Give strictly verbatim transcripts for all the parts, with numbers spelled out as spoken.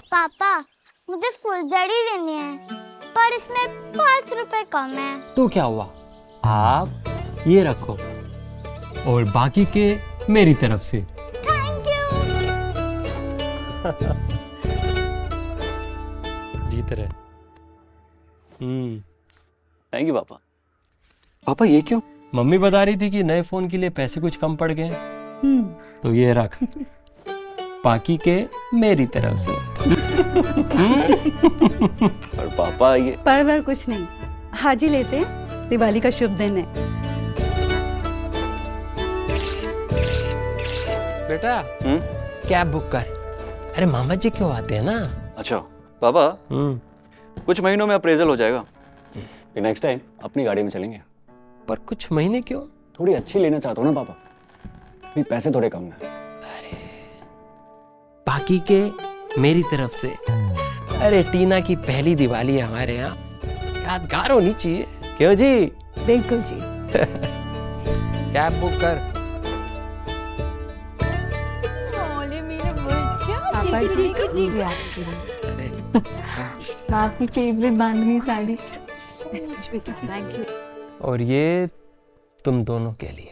पापा मुझे फुलझड़ी लेनी है पर इसमें पाँच रुपए कम है। तो क्या हुआ, आप ये रखो और बाकी के मेरी तरफ से। Thank you. जीत रहे। हम्म थैंक यू पापा। पापा ये क्यों? मम्मी बता रही थी कि नए फोन के लिए पैसे कुछ कम पड़ गए, तो ये रख, बाकी के मेरी तरफ से। पर पापा ये पर वर कुछ नहीं, आज ही लेते हैं, दिवाली का शुभ दिन है। बेटा हम्म कैब बुक कर। अरे मामा जी क्यों आते हैं ना। अच्छा पापा, हम्म कुछ महीनों में अप्रेजल हो जाएगा, फिर नेक्स्ट टाइम अपनी गाड़ी में चलेंगे। पर कुछ महीने क्यों? थोड़ी अच्छी लेना चाहता हूँ ना पापा, फिर पैसे थोड़े कम है। बाकी के मेरी तरफ से। अरे टीना की पहली दिवाली है हमारे यहाँ, यादगार होनी चाहिए, क्यों जी? बिल्कुल जी। कैब बुक कर। पापा जी भी आपके लिए। आपकी favourite bandhani sari. Thank you. और ये तुम दोनों के लिए।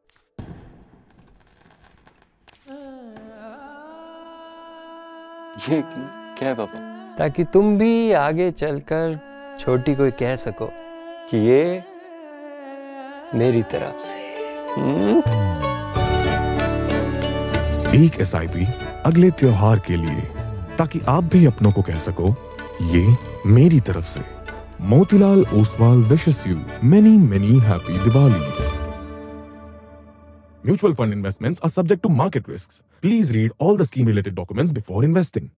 ये क्या है पापा? ताकि तुम भी आगे चलकर छोटी को कह सको कि ये मेरी तरफ से। एक एस आई पी अगले त्योहार के लिए, ताकि आप भी अपनों को कह सको ये मेरी तरफ से। Motilal Oswal wishes you many many happy Diwalis. Mutual fund investments are subject to market risks. Please read all the scheme related documents before investing.